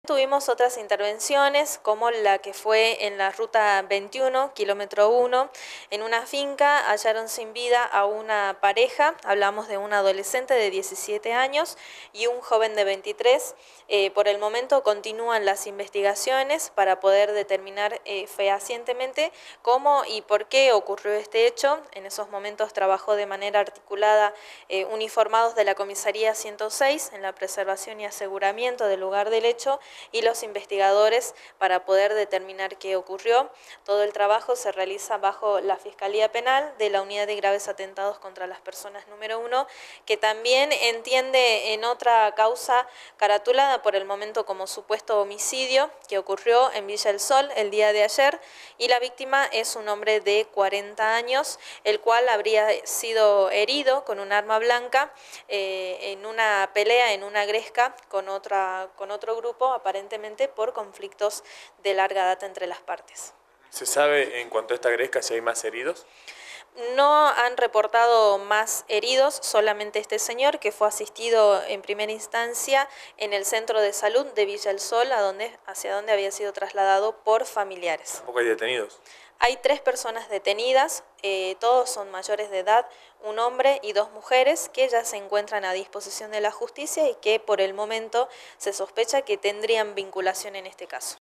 Tuvimos otras intervenciones, como la que fue en la ruta 21, kilómetro 1, en una finca hallaron sin vida a una pareja, hablamos de un adolescente de 17 años y un joven de 23. Por el momento continúan las investigaciones para poder determinar fehacientemente cómo y por qué ocurrió este hecho. En esos momentos trabajó de manera articulada uniformados de la comisaría 106 en la preservación y aseguramiento del lugar del hecho, y los investigadores para poder determinar qué ocurrió. Todo el trabajo se realiza bajo la Fiscalía Penal de la Unidad de Graves Atentados contra las Personas número 1, que también entiende en otra causa caratulada por el momento como supuesto homicidio que ocurrió en Villa El Sol el día de ayer, y la víctima es un hombre de 40 años, el cual habría sido herido con un arma blanca en una pelea, en una gresca con otro grupo, aparentemente por conflictos de larga data entre las partes. ¿Se sabe en cuanto a esta gresca si hay más heridos? No han reportado más heridos, solamente este señor que fue asistido en primera instancia en el centro de salud de Villa El Sol, hacia donde había sido trasladado por familiares. ¿Tampoco hay detenidos? Hay 3 personas detenidas, todos son mayores de edad, un hombre y 2 mujeres que ya se encuentran a disposición de la justicia y que por el momento se sospecha que tendrían vinculación en este caso.